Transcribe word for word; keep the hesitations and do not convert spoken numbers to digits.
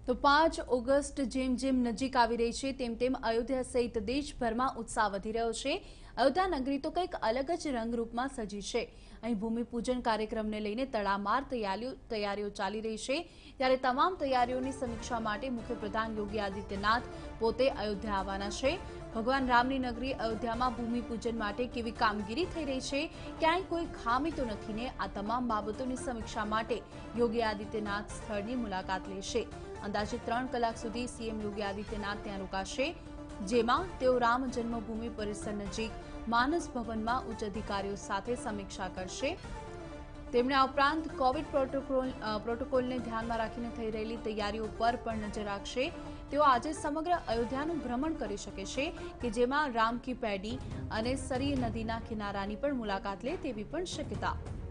તો પાંચ ઓગસ્ટ જેમ જેમ નજીક આવી રહી છે તેમ તેમ અયોધ્યા સહિત દેશભરમાં ઉત્સાહ વધી રહ્યો છે। અયોધ્યા નગરી તો કંઈક અલગ જ રંગરૂપમાં સજી છે। અહીં ભૂમિપૂજન કાર્યક્રમને લઈને તડામાર તૈયારીઓ તૈયારીઓ ચાલી રહી છે। ત્યારે તમામ તૈયારીઓની સમીક્ષા માટે મુખ્યપ્રધાન યોગી આદિત્યનાથ પોતે અયોધ્યા આવવાના છે। ભગવાન રામની નગરી અયોધ્યામાં ભૂમિપૂજન માટે કેવી કામગીરી થઈ રહી છે, ક્યાંય કોઈ ખામી તો નથી ને, આ તમામ બાબતોની સમીક્ષા માટે યોગી આદિત્યનાથ સ્થળની મુલાકાત લેશે। અંદાજે ત્રણ કલાક સુધી સીએમ યોગી આદિત્યનાથ ત્યાં રોકાશે, જેમાં તેઓ રામ જન્મભૂમિ પરિસર નજીક માનસ ભવનમાં ઉચ્ચ અધિકારીઓ સાથે સમીક્ષા કરશે। તેમણે આ ઉપરાંત કોવિડ પ્રોટોકોલ પ્રોટોકોલને ધ્યાનમાં રાખીને થઈ રહેલી તૈયારીઓ પર પણ નજર રાખશે। તેઓ આજે સમગ્ર અયોધ્યાનું ભ્રમણ કરી શકે છે કે જેમાં રામ કી પેડી અને સરી નદીના કિનારાની પણ મુલાકાત લે તેવી પણ શક્યતા